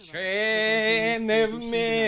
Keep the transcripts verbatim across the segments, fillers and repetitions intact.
Машины в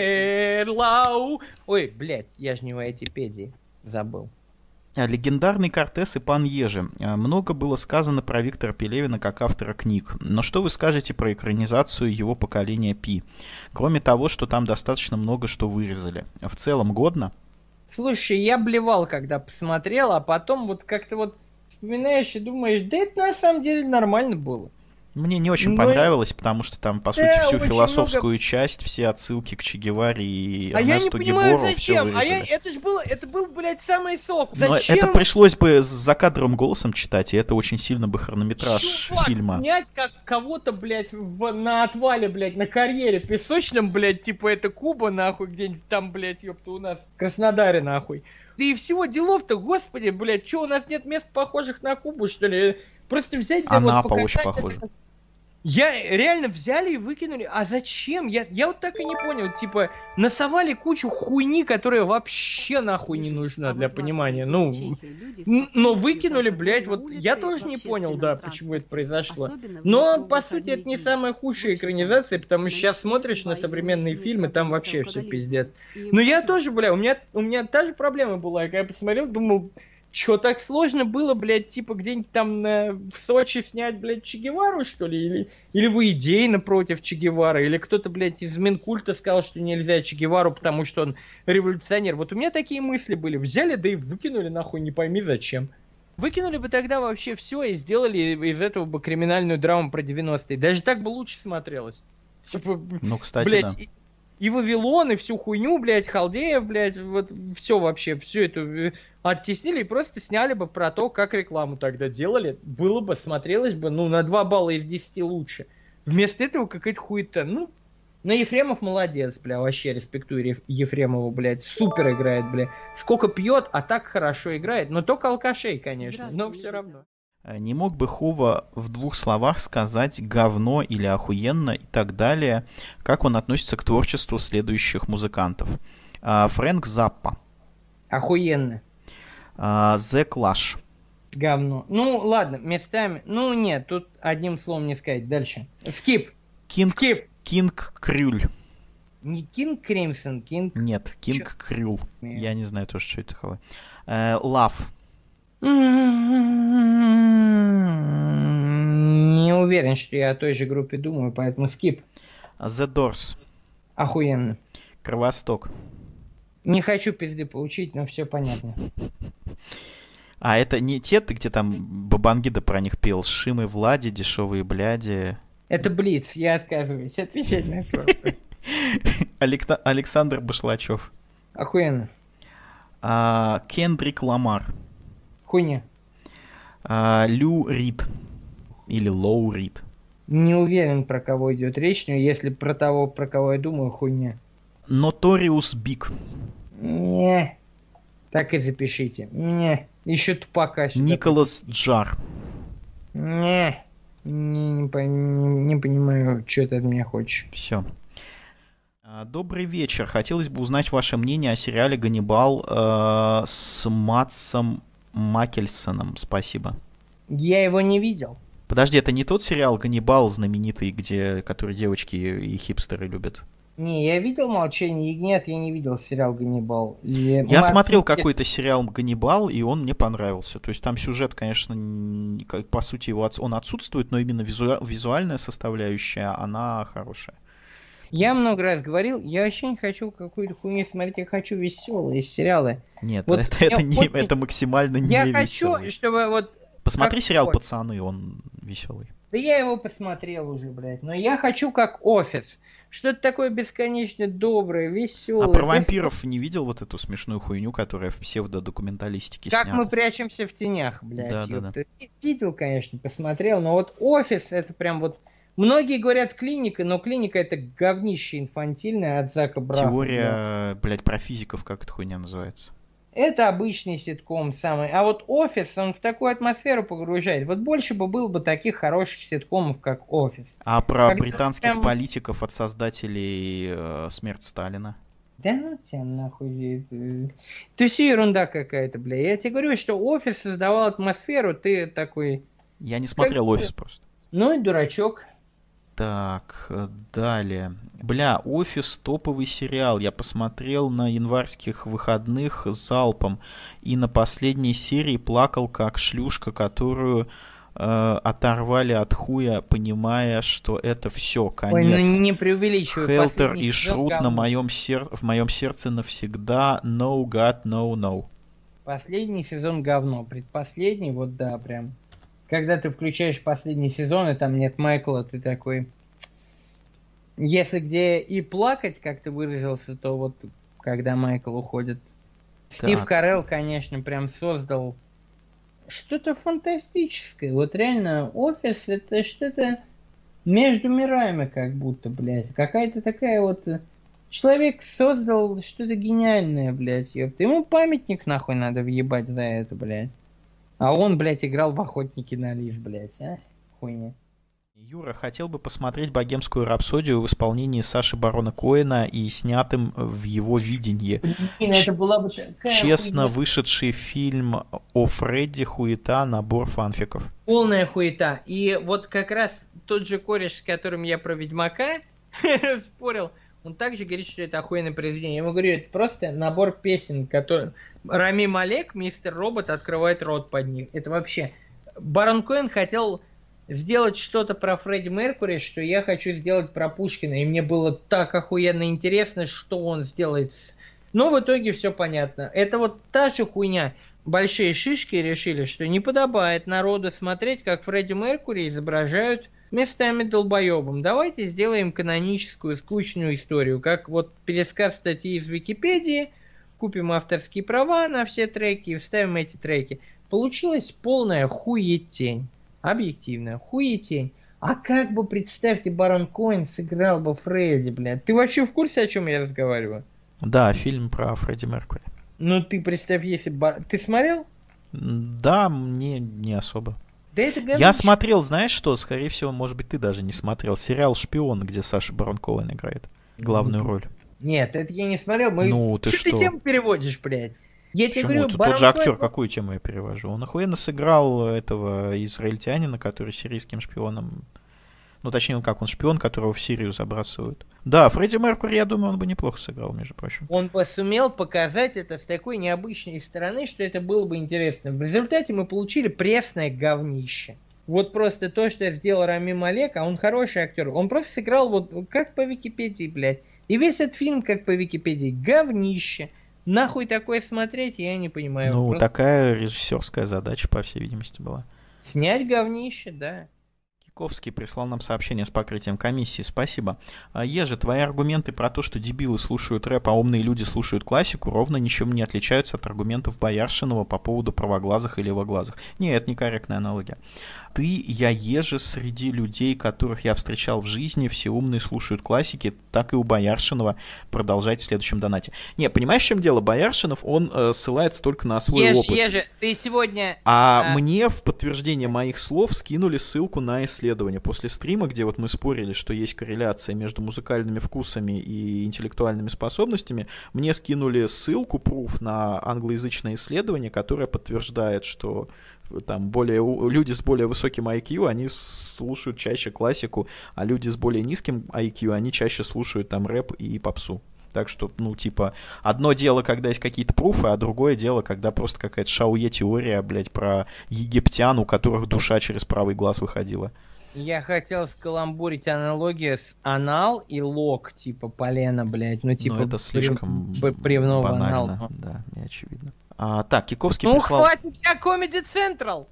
Мерлау. Ой, блядь, я же не в Айтипедии. Забыл. Легендарный Кортес и пан Ежи. Много было сказано про Виктора Пелевина как автора книг. Но что вы скажете про экранизацию его поколения Пи? Кроме того, что там достаточно много что вырезали. В целом годно? Слушай, я блевал, когда посмотрел, а потом вот как-то вот вспоминаешь и думаешь, да это на самом деле нормально было. Мне не очень Но... понравилось, потому что там, по да, сути, всю философскую много... часть, все отсылки к Че Геваре и а Эрнесту Гебору все вырезали. А я... это же было, это был, блядь, самый сок. Но зачем? это пришлось бы с закадровым голосом читать, и это очень сильно бы хронометраж Чувак, фильма. снять как кого-то, блядь, в... на отвале, блядь, на карьере песочном, блядь, типа это Куба, нахуй, где-нибудь там, блядь, ёпта, у нас в Краснодаре, нахуй. Да и всего делов-то, господи, блядь, чё, у нас нет мест похожих на Кубу, что ли? Просто взять... Да, Анапа вот, очень похожа. Я реально взяли и выкинули. А зачем? Я, я вот так и не понял. Типа, насовали кучу хуйни, которая вообще нахуй не нужна для понимания. Ну, но выкинули, блядь, вот я тоже не понял, да, почему это произошло. Но, по сути, это не самая худшая экранизация, потому что сейчас смотришь на современные фильмы, там вообще все пиздец. Но я тоже, бля, у меня, у меня та же проблема была. Когда я посмотрел, думал... Чё, так сложно было, блядь, типа где-нибудь там на... в Сочи снять, блядь, Че Гевару, что ли? Или, или вы идейно против Че Гевары? Или кто-то, блядь, из Минкульта сказал, что нельзя Че Гевару, потому что он революционер? Вот у меня такие мысли были. Взяли, да и выкинули нахуй, не пойми зачем. Выкинули бы тогда вообще все и сделали из этого бы криминальную драму про девяностые. Даже так бы лучше смотрелось. Типа, ну, кстати, блядь, да. И, и Вавилон, и всю хуйню, блядь, Халдеев, блядь, вот все вообще, все это оттеснили и просто сняли бы про то, как рекламу тогда делали. Было бы, смотрелось бы, ну, на два балла из десяти лучше. Вместо этого какая-то хуета. Ну, но Ефремов молодец, бля, вообще респектую Ефремову, блядь. Супер играет, бля. Сколько пьет, а так хорошо играет. Но только алкашей, конечно, но все равно. Не мог бы Хова в двух словах сказать говно или охуенно и так далее, как он относится к творчеству следующих музыкантов? Фрэнк Заппа. Охуенно. The Clash. Говно. Ну, ладно, местами. Ну, нет, тут одним словом не сказать. Дальше. Скип. Кинг, Скип. Кинг Крюль. Не Кинг Кримсон, Кинг... Нет, Кинг Крюль. Я не знаю тоже, что это такое. Лав. Не уверен, что я о той же группе думаю, поэтому скип. The Doors. Охуенно. Кровосток. Не хочу пизды получить, но все понятно. А это не те, где там Бабангида про них пел? С Шимой Влади, дешевые бляди. Это Блиц, я отказываюсь отвечать на вопрос. Александр Башлачев. Охуенно. Кендрик Ламар. Хуйня. Лю Рид. Или Лоу Рид. Не уверен, про кого идет речь, но если про того, про кого я думаю, хуйня. Notorious Big. Не. Так и запишите. Не. Еще тупака сюда. Николас Джар. Не. Не, не, не, не понимаю, что ты от меня хочешь. Все. Добрый вечер. Хотелось бы узнать ваше мнение о сериале «Ганнибал» э, с Матсом Маккельсоном. Спасибо. Я его не видел. Подожди, это не тот сериал «Ганнибал» знаменитый, где, который девочки и хипстеры любят? Не, я видел «Молчание ягнят», я не видел сериал «Ганнибал». И я Матс смотрел Миккельсон... какой-то сериал «Ганнибал», и он мне понравился. То есть там сюжет, конечно, по сути его он отсутствует, но именно визу... визуальная составляющая, она хорошая. Я много раз говорил, я вообще не хочу какую-то хуйню смотреть, я хочу веселые сериалы. Нет, вот это, это, не, очень... это максимально не я веселый. Я хочу, чтобы вот... Посмотри сериал вот. «Пацаны», он веселый. Да я его посмотрел уже, блядь, но я хочу как «Офис». Что-то такое бесконечно доброе, веселое. А про вампиров не видел вот эту смешную хуйню, которая в псевдодокументалистике снята? Как мы прячемся в тенях, блядь. Да, да, да. Видел, конечно, посмотрел, но вот «Офис» это прям вот... Многие говорят «Клиника», но «Клиника» это говнище инфантильное от Зака Браффа. Теория, блядь, про физиков, как эта хуйня называется? Это обычный ситком самый. А вот «Офис», он в такую атмосферу погружает. Вот больше бы было бы таких хороших ситкомов, как «Офис». А про Когда британских прям... политиков от создателей э, «Смерть Сталина»? Да ну тебя нахуй. Это все ерунда какая-то, бля. Я тебе говорю, что «Офис» создавал атмосферу, ты такой... Я не смотрел как... «Офис» просто. Ну и дурачок. Так, далее. Бля, «Офис» топовый сериал. Я посмотрел на январских выходных залпом. И на последней серии плакал как шлюшка, которую э, оторвали от хуя, понимая, что это все, конец. Ой, ну не преувеличивай. Хелтер и Шрут на моем сер... в моем сердце навсегда. No God, no, no. Последний сезон говно. Предпоследний, вот да, прям. Когда ты включаешь последний сезон, и там нет Майкла, ты такой... Если где и плакать, как ты выразился, то вот когда Майкл уходит. Так. Стив Карелл, конечно, прям создал что-то фантастическое. Вот реально, «Офис» — это что-то между мирами как будто, блядь. Какая-то такая вот... Человек создал что-то гениальное, блядь, ёпта. Ему памятник нахуй надо въебать за это, блядь. А он, блядь, играл в «Охотники на лис», блядь, а? Хуйня. Юра, хотел бы посмотреть «Богемскую рапсодию» в исполнении Саши Барона Коэна и снятым в его видении. Блин, это была бы такая Честно хуйня. Вышедший фильм о Фредди, хуета, набор фанфиков. Полная хуета. И вот как раз тот же кореш, с которым я про Ведьмака спорил, он также говорит, что это охуенное произведение. Я ему говорю, это просто набор песен, который... Рами Малек, мистер Робот, открывает рот под них. Это вообще... Барон Коэн хотел... сделать что-то про Фредди Меркьюри, что я хочу сделать про Пушкина. И мне было так охуенно интересно, что он сделает. Но в итоге все понятно. Это вот та же хуйня. Большие шишки решили, что не подобает народу смотреть, как Фредди Меркьюри изображают местами долбоебом. Давайте сделаем каноническую скучную историю. Как вот пересказ статьи из Википедии. Купим авторские права на все треки и вставим эти треки. Получилась полная хуетень. Объективно, хуетень. А как бы, представьте, Барон Коэн сыграл бы Фредди, блядь. Ты вообще в курсе, о чем я разговариваю? Да, фильм про Фредди Меркьюри. Ну ты представь, если бы... Ты смотрел? Да, мне не особо. Да это говно. Я смотрел, знаешь что? Скорее всего, может быть, ты даже не смотрел. Сериал «Шпион», где Саша Барон Коэн играет главную роль. Нет, это я не смотрел. Мы... Ну, ты что? что? Ты тему переводишь, блядь? Я тебе говорю, Тут Барон тот же актер, Коэн... какую тему я перевожу? Он охуенно сыграл этого израильтянина, который сирийским шпионом... Ну, точнее, он как, он шпион, которого в Сирию забрасывают. Да, Фредди Меркьюри, я думаю, он бы неплохо сыграл, между прочим. Он бы сумел показать это с такой необычной стороны, что это было бы интересно. В результате мы получили пресное говнище. Вот просто то, что сделал Рами Малек, а он хороший актер. Он просто сыграл вот как по Википедии, блядь. И весь этот фильм, как по Википедии, говнище. Нахуй такое смотреть, я не понимаю. Ну, просто... такая режиссерская задача, по всей видимости, была. Снять говнище, да. Киковский прислал нам сообщение с покрытием комиссии. Спасибо. Ежи, твои аргументы про то, что дебилы слушают рэп, а умные люди слушают классику, ровно ничем не отличаются от аргументов Бояршинова по поводу правоглазых и левоглазых. Не, это некорректная аналогия. Ты, я ежи, среди людей, которых я встречал в жизни, все умные слушают классики, так и у Бояршинова. Продолжайте в следующем донате. Не, понимаешь, в чем дело? Бояршинов, он э, ссылается только на свой Ежи, опыт. Ежи, ты сегодня... А, а мне в подтверждение моих слов скинули ссылку на исследование после стрима, где вот мы спорили, что есть корреляция между музыкальными вкусами и интеллектуальными способностями. Мне скинули ссылку, пруф на англоязычное исследование, которое подтверждает, что там более, люди с более высоким ай кью, они слушают чаще классику, а люди с более низким ай кью, они чаще слушают там рэп и попсу. Так что, ну, типа, одно дело, когда есть какие-то пруфы, а другое дело, когда просто какая-то шауе-теория, блядь, про египтян, у которых душа через правый глаз выходила. Я хотел скаламбурить аналогию с анал и лог, типа полено, блядь. Ну, типа, Но это слишком брев... бревно банально, анал. да, не очевидно. А, так, Киковский ну, прислал... хватит, я Comedy Central!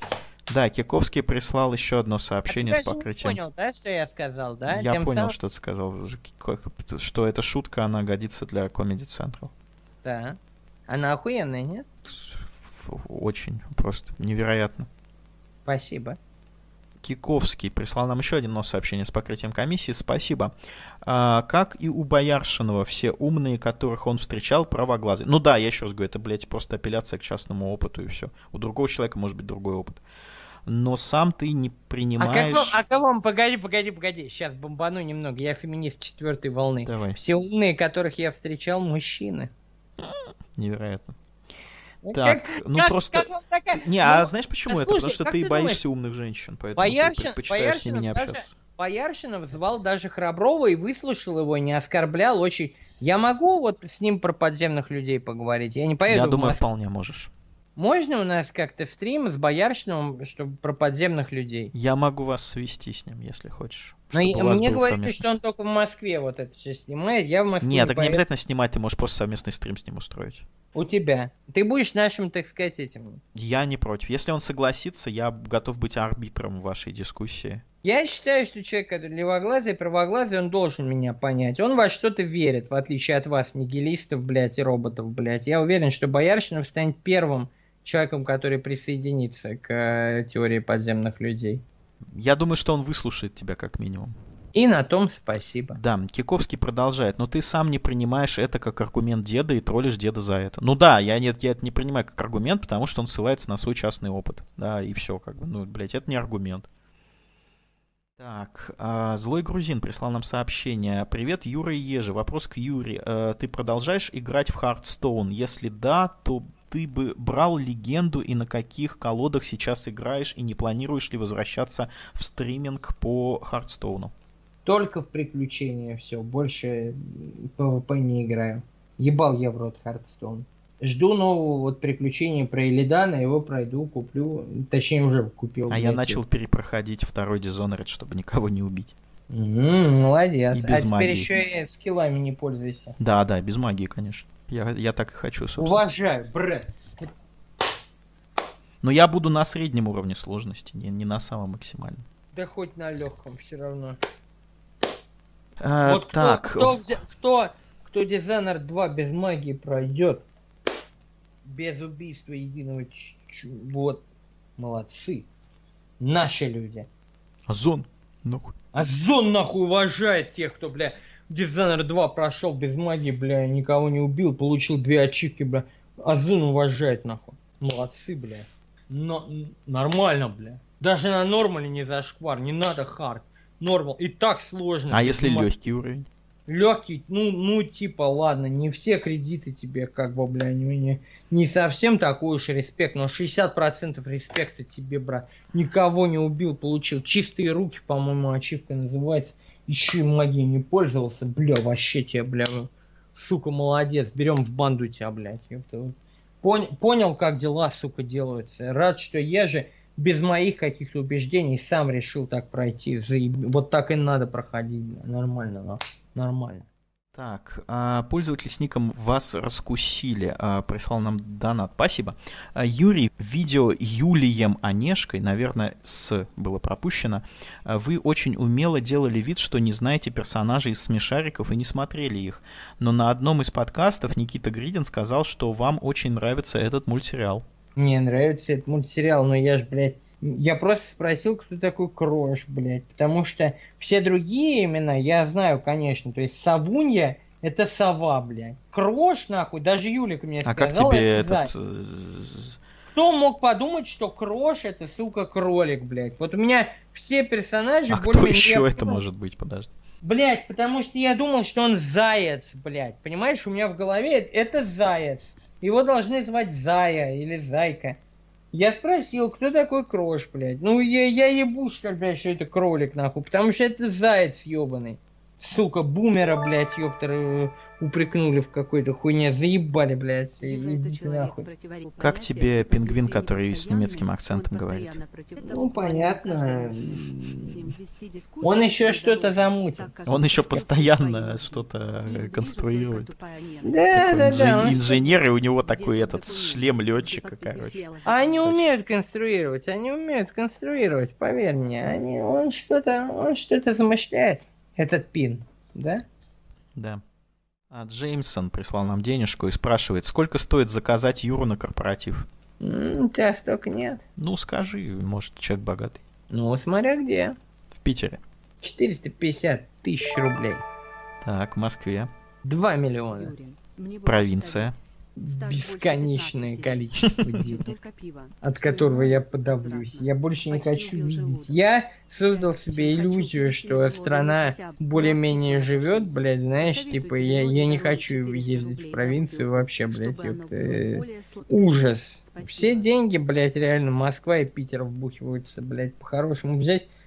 Да, Киковский прислал еще одно сообщение а ты с покрытием. Не понял, да, что я сказал, да? Я Тем понял, самым... что ты сказал, что эта шутка, она годится для Comedy Central. Да. Она охуенная, нет? Очень, просто невероятно. Спасибо. Киковский прислал нам еще одно сообщение с покрытием комиссии. Спасибо. А, как и у Бояршинова, все умные, которых он встречал, правоглазые. Ну да, я еще раз говорю, это, блядь, просто апелляция к частному опыту и все. У другого человека может быть другой опыт. Но сам ты не принимаешь... А кого? А погоди, погоди, погоди. Сейчас бомбану немного. Я феминист четвертой волны. Давай. Все умные, которых я встречал, мужчины. Невероятно. Ну, так, как, ну как, просто... как такая... Не, ну, а знаешь почему а это? слушай, Потому что ты, ты боишься думаешь? умных женщин, поэтому Бояршин, ты предпочитаешь с ними не даже, общаться. Бояршинов звал даже Храброва и выслушал его, не оскорблял очень. Я могу вот с ним про подземных людей поговорить? Я не поеду Я в думаю, Москву. вполне можешь. Можно у нас как-то стрим с Бояршиновым, чтобы про подземных людей? Я могу вас свести с ним, если хочешь. Но чтобы и- у вас мне был говорили, совместный что он стрим. только в Москве вот это все снимает. Я в Москву Нет, не так не поеду. обязательно снимать, ты можешь просто совместный стрим с ним устроить. У тебя. Ты будешь нашим, так сказать, этим. Я не против. Если он согласится, я готов быть арбитром вашей дискуссии. Я считаю, что человек, который левоглазый, правоглазый, он должен меня понять. Он во что-то верит, в отличие от вас, нигилистов, блядь, и роботов, блядь. Я уверен, что Бояршинов станет первым человеком, который присоединится к э, теории подземных людей. Я думаю, что он выслушает тебя как минимум. И на том спасибо. Да, Киковский продолжает, но ты сам не принимаешь это как аргумент деда и троллишь деда за это. Ну да, я, нет, я это не принимаю как аргумент, потому что он ссылается на свой частный опыт. Да, и все, как бы, ну, блядь, это не аргумент. Так, а, Злой Грузин прислал нам сообщение. Привет, Юра и Ежи. Вопрос к Юре. А, ты продолжаешь играть в Hearthstone? Если да, то ты бы брал легенду и на каких колодах сейчас играешь и не планируешь ли возвращаться в стриминг по Hearthstone? Только в приключения все. Больше PvP не играю. Ебал я в рот Hearthstone. Жду нового вот приключения про Илидана, его пройду, куплю. Точнее, уже купил. А блядь, я начал его. перепроходить второй Dishonored, чтобы никого не убить. М, молодец. И без А теперь магии. еще и скиллами не пользуйся. Да, да, без магии, конечно. Я, я так и хочу, собственно. Уважаю, брат. Но я буду на среднем уровне сложности, не, не на самом максимальном. Да хоть на легком все равно. А, Вот кто, так, кто, взя- кто, кто Dishonored два без магии пройдет, без убийства единого ч- ч- вот, молодцы. Наши люди. Озон, нахуй. А Зон нахуй уважает тех, кто, бля, Dishonored два прошел без магии, бля, никого не убил, получил две ачивки, бля. Озон уважает нахуй. Молодцы, бля. Но, нормально, бля. Даже на нормале не зашквар, не надо хард. Нормал. И так сложно. А без если ма- легкий уровень? Легкий, ну, ну, типа, ладно, не все кредиты тебе, как бы, бля, не, не, не совсем такой уж респект, но шестьдесят процентов респекта тебе, брат. Никого не убил, получил чистые руки, по-моему, ачивка называется. Еще и магией не пользовался, бля, вообще тебе, бля, сука, молодец, берем в банду тебя, блядь. ёпта, вот. Пон- понял, как дела, сука, делаются. Рад, что я же без моих каких-то убеждений сам решил так пройти. Заеб- Вот так и надо проходить, бля, нормально, нахуй. Нормально. Так, а, пользователи с ником вас раскусили, а, прислал нам донат, спасибо. А, Юрий, видео Юлием Онежкой, наверное, с было пропущено, а, вы очень умело делали вид, что не знаете персонажей из смешариков и не смотрели их, но на одном из подкастов Никита Гридин сказал, что вам очень нравится этот мультсериал. Мне нравится этот мультсериал, но я ж, блядь, я просто спросил, кто такой Крош, блядь, потому что все другие имена я знаю, конечно, то есть Савунья — это сова, блядь. Крош, нахуй, даже Юлик мне А сказал, как тебе это этот... заяц. э, Кто мог подумать, что Крош — это, сука, кролик, блядь. Вот у меня все персонажи А кто более-менее- еще это может быть, подожди? Блядь, потому что я думал, что он заяц, блядь. Понимаешь, у меня в голове это заяц. Его должны звать Зая или Зайка. Я спросил, кто такой Крош, блядь. Ну, я, я ебу, что ли, блядь, что это кролик, нахуй. Потому что это заяц ебаный. Сука, бумера, блядь, ёптер, упрекнули в какой-то хуйне. Заебали, блядь. Идите нахуй. Как тебе пингвин, который с немецким акцентом говорит? Ну, понятно. Он еще что-то замутил. Он еще постоянно что-то э, конструирует. Да, Такой да, инжи- да. он инженер, и у него такой этот шлем летчика, короче. А они Сочи. умеют конструировать, они умеют конструировать, поверь мне. Они, он что-то, он что-то замышляет. Этот пин, да? Да. А Джеймсон прислал нам денежку и спрашивает, сколько стоит заказать Юру на корпоратив? М, У тебя столько нет. Ну, скажи, может, человек богатый. Ну, смотря где. В Питере. четыреста пятьдесят тысяч рублей. Так, в Москве. два миллиона. Провинция. Бесконечное количество денег, от которого я подавлюсь. Я больше не хочу видеть. Я создал себе иллюзию, что страна более-менее живет, блядь, знаешь, типа, я, я не хочу ездить в провинцию вообще, блядь, ёпта. Э, Ужас. Все деньги, блядь, реально Москва и Питер вбухиваются, блядь, по-хорошему. Взять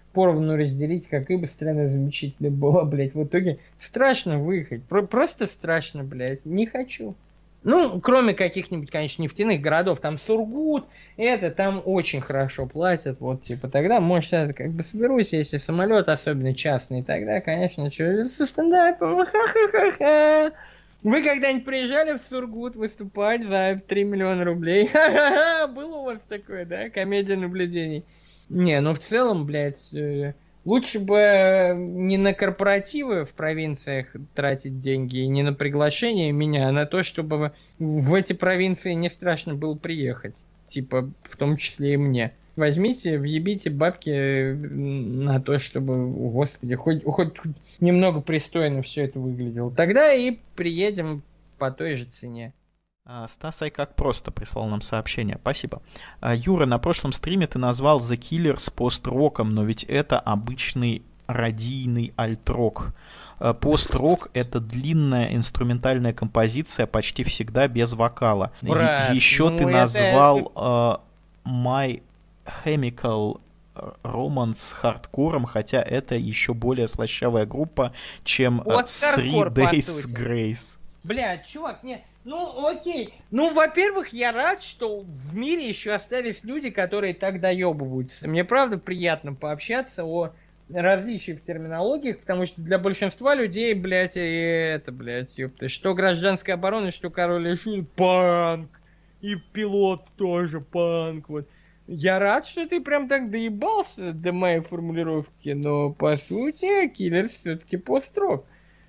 поровну разделить, какая бы страна замечательная была, блядь. В итоге страшно выехать. Про- просто страшно, блядь. Не хочу. Ну, кроме каких-нибудь, конечно, нефтяных городов, там Сургут, это там очень хорошо платят, вот, типа, тогда, может, я как бы соберусь, если самолет, особенно частный, тогда, конечно, что, со стендапом, ха-ха-ха-ха. Вы когда-нибудь приезжали в Сургут выступать за три миллиона рублей? Ха-ха-ха, было у вас такое, да, комедия наблюдений? Не, ну, в целом, блядь, э, лучше бы не на корпоративы в провинциях тратить деньги, и не на приглашение меня, а на то, чтобы в эти провинции не страшно было приехать. Типа, в том числе и мне. Возьмите, въебите бабки на то, чтобы, господи, хоть, хоть немного пристойно все это выглядело. Тогда и приедем по той же цене. Стас Ай как просто прислал нам сообщение. Спасибо. Юра, на прошлом стриме ты назвал The Killers пост-роком, но ведь это обычный радийный альт-рок. Пост-рок — это длинная инструментальная композиция, почти всегда без вокала. Брат, Еще ну ты это... назвал uh, My Chemical Romance хардкором, хотя это еще более слащавая группа, чем вот Three Days Grace. Бля, чувак, не... Ну, окей. Ну, во-первых, я рад, что в мире еще остались люди, которые так доебываются. Мне, правда, приятно пообщаться о различиях в терминологиях, потому что для большинства людей, блядь, и это, блядь, ёпта, что гражданская оборона, что король и шут, панк. И пилот тоже панк, вот. Я рад, что ты прям так доебался до моей формулировки, но, по сути, Killers все-таки пост-рок.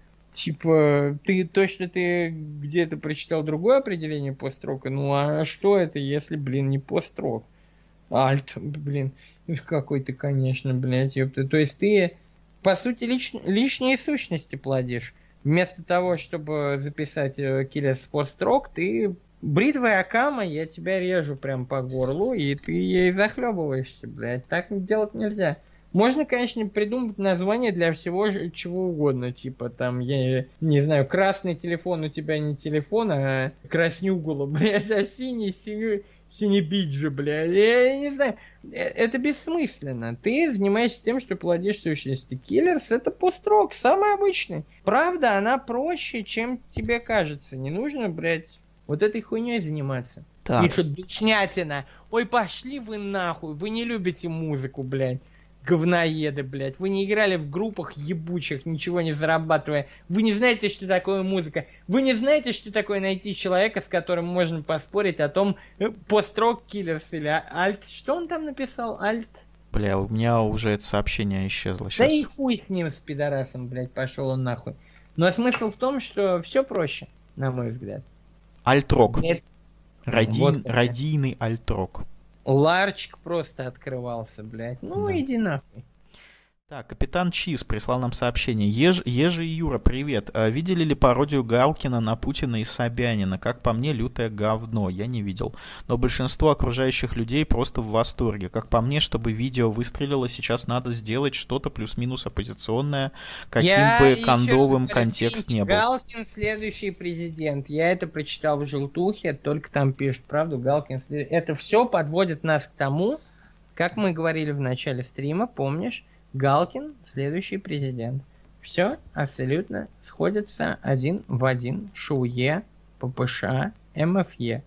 Типа, ты точно ты где-то прочитал другое определение пост-рока? Ну а что это, если, блин, не пост-рок? Альт, блин, какой ты, конечно, блядь, ёпта. То есть ты, по сути, лиш... лишние сущности плодишь. Вместо того, чтобы записать Killers пост-рок, ты бритвой Акама, я тебя режу прям по горлу, и ты ей захлебываешься, блядь. Так делать нельзя. Можно, конечно, придумать название для всего чего угодно, типа там, я не знаю, красный телефон у тебя не телефон, а краснюгула, блядь, а синий, синий, синий биджи, блядь, я не знаю, это бессмысленно. Ты занимаешься тем, что плодишь сущности. Killers — это пост-рок, самый обычный. Правда, она проще, чем тебе кажется. Не нужно, блядь, вот этой хуйней заниматься. Так. И что, душнятина. Ой, пошли вы нахуй, вы не любите музыку, блядь. Говноеды, блядь. Вы не играли в группах ебучих, ничего не зарабатывая. Вы не знаете, что такое музыка. Вы не знаете, что такое найти человека, с которым можно поспорить о том, пост-рок Killers или альт. Что он там написал? Альт? Бля, у меня уже это сообщение исчезло сейчас. Да и хуй с ним, с пидорасом, блядь, пошел он нахуй. Но смысл в том, что все проще, на мой взгляд. Альт-рок. Ради... Вот радийный альт-рок. Ларчик просто открывался, блядь. Ну, да. Иди нахуй. Так, Капитан Чиз прислал нам сообщение. Еж, Ежи и Юра, привет. А, видели ли пародию Галкина на Путина и Собянина? Как по мне, лютое говно. Я не видел. Но большинство окружающих людей просто в восторге. Как по мне, чтобы видео выстрелило, сейчас надо сделать что-то плюс-минус оппозиционное, каким Я бы кондовым контекст не был. Галкин следующий президент. Я это прочитал в желтухе, только там пишут правду. Галкин след... Это все подводит нас к тому, как мы говорили в начале стрима, помнишь? Галкин следующий президент. Все абсолютно сходится один в один. ШУЕ, ППШ, МФЕ.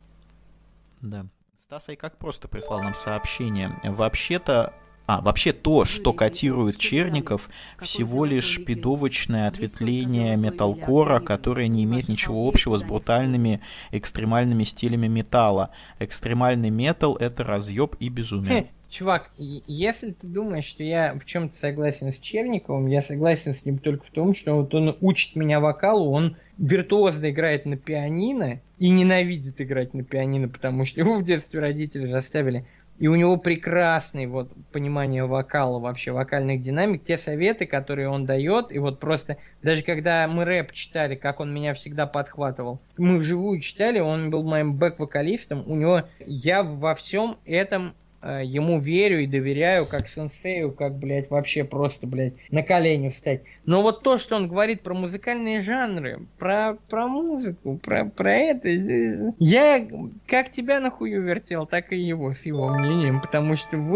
Да. Стас Ай как просто прислал нам сообщение. Вообще-то... А, вообще то, что котирует Черников, всего лишь шпидовочное ответвление металкора, которое не имеет ничего общего с брутальными экстремальными стилями металла. Экстремальный метал — это разъеб и безумие. Чувак, если ты думаешь, что я в чем-то согласен с Черниковым, я согласен с ним только в том, что вот он учит меня вокалу, он виртуозно играет на пианино и ненавидит играть на пианино, потому что его в детстве родители заставили. И у него прекрасное вот понимание вокала, вообще вокальных динамик, те советы, которые он дает, и вот просто, даже когда мы рэп читали, как он меня всегда подхватывал, мы вживую читали, он был моим бэк-вокалистом, у него, я во всем этом ему верю и доверяю, как сенсею, как, блядь, вообще просто, блядь, на колени встать. Но вот то, что он говорит про музыкальные жанры, про, про музыку, про, про это, я как тебя на хую вертел, так и его, с его мнением, потому что вы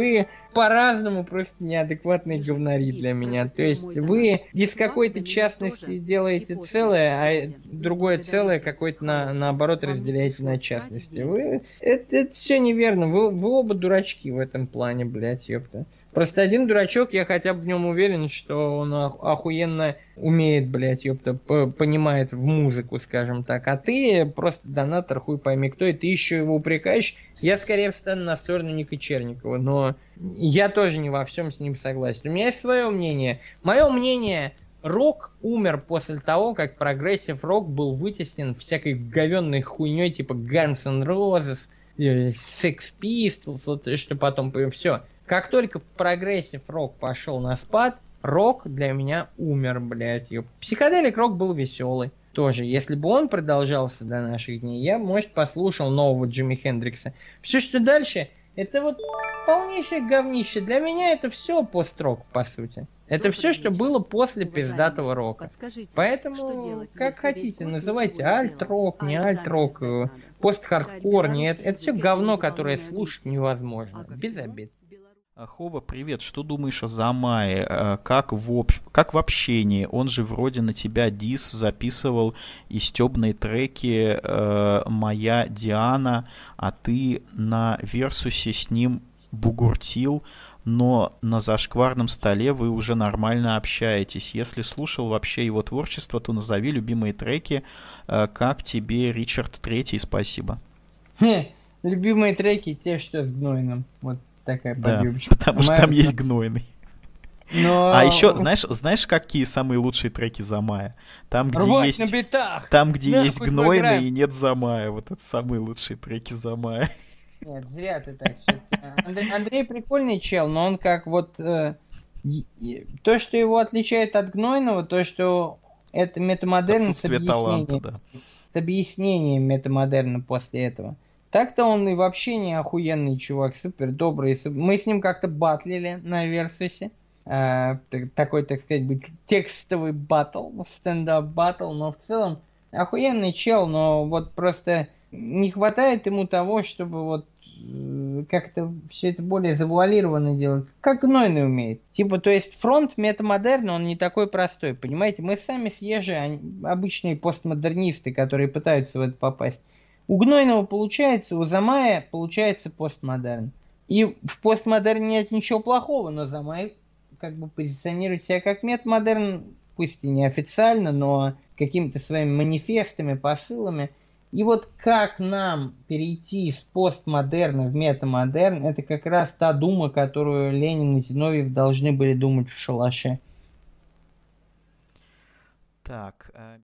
по-разному просто неадекватные говнари для меня. То есть вы из какой-то частности делаете целое, а другое целое какое-то на, наоборот разделяете на частности. Вы, это, это все неверно. Вы, вы оба дурачки в этом плане, блядь, ёпта. Просто один дурачок, я хотя бы в нем уверен, что он охуенно умеет, блядь, ёпта, понимает в музыку, скажем так. А ты просто донатор, хуй пойми кто, и ты еще его упрекаешь. Я скорее встану на сторону Ника Черникова, но я тоже не во всем с ним согласен. У меня есть свое мнение. Мое мнение, рок умер после того, как прогрессив рок был вытеснен всякой говенной хуйней типа Guns N' Roses, Sex Pistols, вот что потом, все. Как только прогрессив рок пошел на спад, рок для меня умер, блядь. Психоделик рок был веселый. Тоже, если бы он продолжался до наших дней, я, может, послушал нового Джимми Хендрикса. Все, что дальше, это вот полнейшее говнище. Для меня это все пост-рок, по сути. Это все, что было после пиздатого рока. Поэтому, как хотите, называйте альт-рок, не альт-рок, пост-хардкор, нет. Это все говно, которое слушать невозможно. Без обид. Хова, привет. Что думаешь о Замае? Как в, об... как в общении? Он же вроде на тебя дис записывал и стебные треки э, «Моя Диана», а ты на Версусе с ним бугуртил, но на зашкварном столе вы уже нормально общаетесь. Если слушал вообще его творчество, то назови любимые треки. Э, как тебе Ричард Третий? Спасибо. Любимые треки те, что с Гнойным. Вот. Такая да, потому что там есть Гнойный. Но... А еще, знаешь, знаешь, какие самые лучшие треки Замая? Там, где Рвать есть, на битах! Там, где Нахуй есть Гнойный и нет Замая. Вот это самые лучшие треки Замая. Нет, зря ты так все-таки. Андрей, Андрей прикольный чел, но он как вот... Э, то, что его отличает от Гнойного, то, что это метамодерн с объяснением. Таланта, да. С объяснением метамодерна после этого. Так-то он и вообще не охуенный чувак, супер добрый. Супер... Мы с ним как-то батлили на Версусе. Э, такой, так сказать, текстовый батл, стендап батл, но в целом охуенный чел, но вот просто не хватает ему того, чтобы вот э, как-то все это более завуалированно делать, как Гнойный умеет. Типа, то есть фронт метамодерна, он не такой простой, понимаете? Мы сами съезжи, они, обычные постмодернисты, которые пытаются в это попасть. У Гнойного получается, у Замая получается постмодерн. И в постмодерне нет ничего плохого, но Замай как бы позиционирует себя как метамодерн, пусть и неофициально, но какими-то своими манифестами, посылами. И вот как нам перейти с постмодерна в метамодерн, это как раз та дума, которую Ленин и Зиновьев должны были думать в шалаше. Так...